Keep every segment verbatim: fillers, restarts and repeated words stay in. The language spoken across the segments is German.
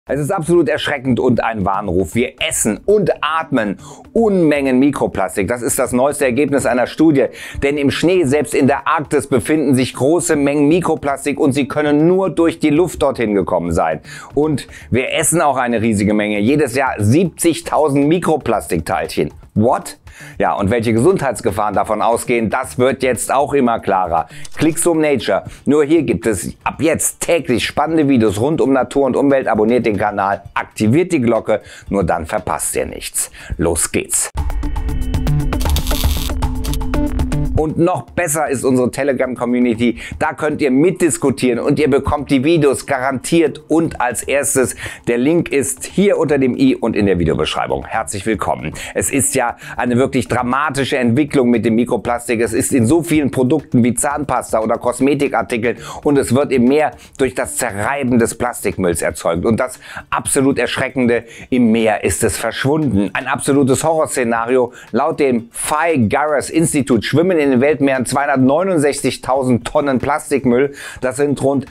Es ist absolut erschreckend und ein Warnruf. Wir essen und atmen Unmengen Mikroplastik. Das ist das neueste Ergebnis einer Studie. Denn im Schnee, selbst in der Arktis, befinden sich große Mengen Mikroplastik und sie können nur durch die Luft dorthin gekommen sein. Und wir essen auch eine riesige Menge. Jedes Jahr siebzigtausend Mikroplastikteilchen. What? Ja, und welche Gesundheitsgefahren davon ausgehen, das wird jetzt auch immer klarer. Clickzoom Nature. Nur hier gibt es ab jetzt täglich spannende Videos rund um Natur und Umwelt. Abonniert den Kanal, aktiviert die Glocke, nur dann verpasst ihr nichts. Los geht's! Und noch besser ist unsere Telegram-Community. Da könnt ihr mitdiskutieren und ihr bekommt die Videos garantiert und als erstes. Der Link ist hier unter dem i und in der Videobeschreibung. Herzlich willkommen. Es ist ja eine wirklich dramatische Entwicklung mit dem Mikroplastik. Es ist in so vielen Produkten wie Zahnpasta oder Kosmetikartikeln und es wird im Meer durch das Zerreiben des Plastikmülls erzeugt. Und das absolut Erschreckende, im Meer ist es verschwunden. Ein absolutes Horrorszenario. Laut dem Phi-Garras-Institut schwimmen in den Weltmeeren zweihundertneunundsechzigtausend Tonnen Plastikmüll. Das sind rund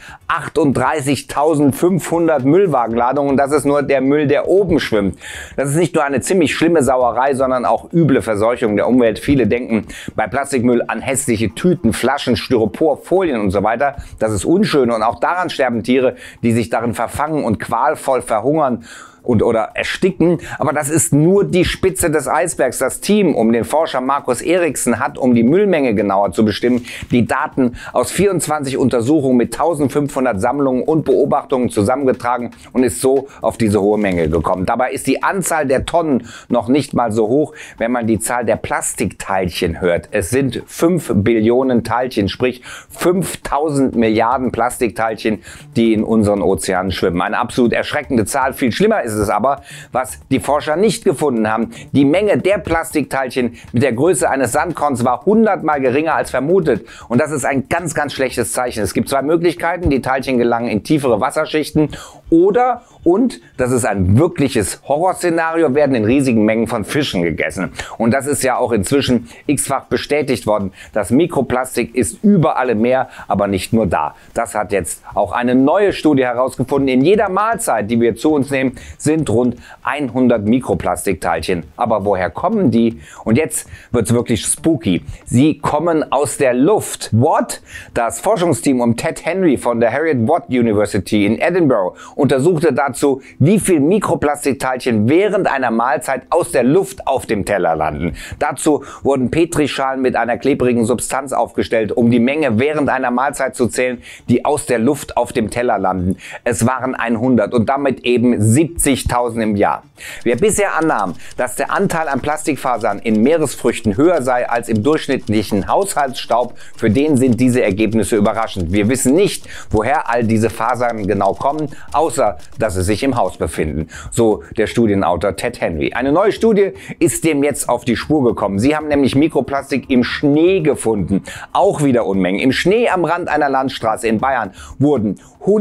achtunddreißigtausendfünfhundert Müllwagenladungen. Und das ist nur der Müll, der oben schwimmt. Das ist nicht nur eine ziemlich schlimme Sauerei, sondern auch üble Verseuchung der Umwelt. Viele denken bei Plastikmüll an hässliche Tüten, Flaschen, Styropor, Folien und so weiter. Das ist unschön und auch daran sterben Tiere, die sich darin verfangen und qualvoll verhungern und oder ersticken. Aber das ist nur die Spitze des Eisbergs. Das Team um den Forscher Markus Eriksen hat, um die Müllmenge genauer zu bestimmen, die Daten aus vierundzwanzig Untersuchungen mit eintausendfünfhundert Sammlungen und Beobachtungen zusammengetragen und ist so auf diese hohe Menge gekommen. Dabei ist die Anzahl der Tonnen noch nicht mal so hoch, wenn man die Zahl der Plastikteilchen hört. Es sind fünf Billionen Teilchen, sprich fünftausend Milliarden Plastikteilchen, die in unseren Ozeanen schwimmen. Eine absolut erschreckende Zahl. Viel schlimmer ist ist es aber, was die Forscher nicht gefunden haben. Die Menge der Plastikteilchen mit der Größe eines Sandkorns war hundertmal geringer als vermutet. Und das ist ein ganz, ganz schlechtes Zeichen. Es gibt zwei Möglichkeiten. Die Teilchen gelangen in tiefere Wasserschichten oder, und, das ist ein wirkliches Horrorszenario, werden in riesigen Mengen von Fischen gegessen. Und das ist ja auch inzwischen x-fach bestätigt worden. Das Mikroplastik ist überall im Meer, aber nicht nur da. Das hat jetzt auch eine neue Studie herausgefunden. In jeder Mahlzeit, die wir zu uns nehmen, sind rund hundert Mikroplastikteilchen. Aber woher kommen die? Und jetzt wird's wirklich spooky. Sie kommen aus der Luft. What? Das Forschungsteam um Ted Henry von der Heriot Watt University in Edinburgh untersuchte dazu, wie viel Mikroplastikteilchen während einer Mahlzeit aus der Luft auf dem Teller landen. Dazu wurden Petrischalen mit einer klebrigen Substanz aufgestellt, um die Menge während einer Mahlzeit zu zählen, die aus der Luft auf dem Teller landen. Es waren hundert und damit eben siebzigtausend im Jahr. Wer bisher annahm, dass der Anteil an Plastikfasern in Meeresfrüchten höher sei als im durchschnittlichen Haushaltsstaub, für den sind diese Ergebnisse überraschend. Wir wissen nicht, woher all diese Fasern genau kommen, außer dass sie sich im Haus befinden. So der Studienautor Ted Henry. Eine neue Studie ist dem jetzt auf die Spur gekommen. Sie haben nämlich Mikroplastik im Schnee gefunden. Auch wieder Unmengen. Im Schnee am Rand einer Landstraße in Bayern wurden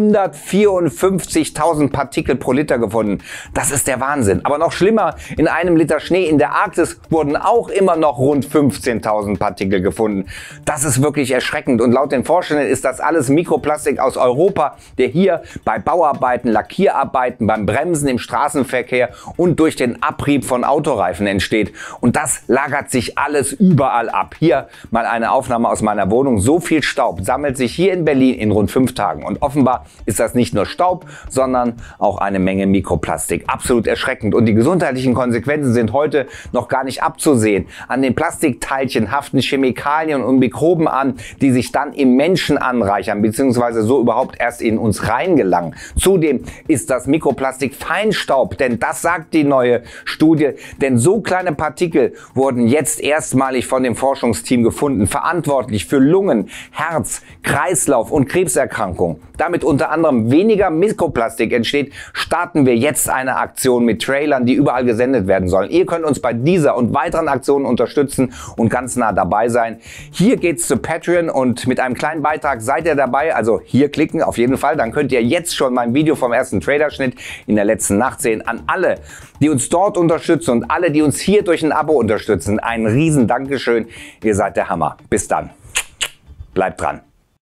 hundertvierundfünfzigtausend Partikel pro Liter gefunden. Das ist der Wahnsinn. Aber noch schlimmer, in einem Liter Schnee in der Arktis wurden auch immer noch rund fünfzehntausend Partikel gefunden. Das ist wirklich erschreckend. Und laut den Forschenden ist das alles Mikroplastik aus Europa, der hier bei Bauarbeiten, Lackierarbeiten, beim Bremsen im Straßenverkehr und durch den Abrieb von Autoreifen entsteht. Und das lagert sich alles überall ab. Hier mal eine Aufnahme aus meiner Wohnung. So viel Staub sammelt sich hier in Berlin in rund fünf Tagen. Und offenbar ist das nicht nur Staub, sondern auch eine Menge Mikroplastik. Absolut erschreckend. Und die gesundheitlichen Konsequenzen sind heute noch gar nicht abzusehen. An den Plastikteilchen haften Chemikalien und Mikroben an, die sich dann im Menschen anreichern, beziehungsweise so überhaupt erst in uns reingelangen. Zudem ist das Mikroplastik Feinstaub, denn das sagt die neue Studie. Denn so kleine Partikel wurden jetzt erstmalig von dem Forschungsteam gefunden, verantwortlich für Lungen, Herz, Kreislauf und Krebserkrankungen. Damit unter anderem weniger Mikroplastik entsteht, starten wir jetzt eine Aktion mit Trailern, die überall gesendet werden sollen. Ihr könnt uns bei dieser und weiteren Aktionen unterstützen und ganz nah dabei sein. Hier geht's zu Patreon und mit einem kleinen Beitrag seid ihr dabei. Also hier klicken auf jeden Fall. Dann könnt ihr jetzt schon mein Video vom ersten Traderschnitt in der letzten Nacht sehen. An alle, die uns dort unterstützen und alle, die uns hier durch ein Abo unterstützen, ein riesen Dankeschön. Ihr seid der Hammer. Bis dann. Bleibt dran.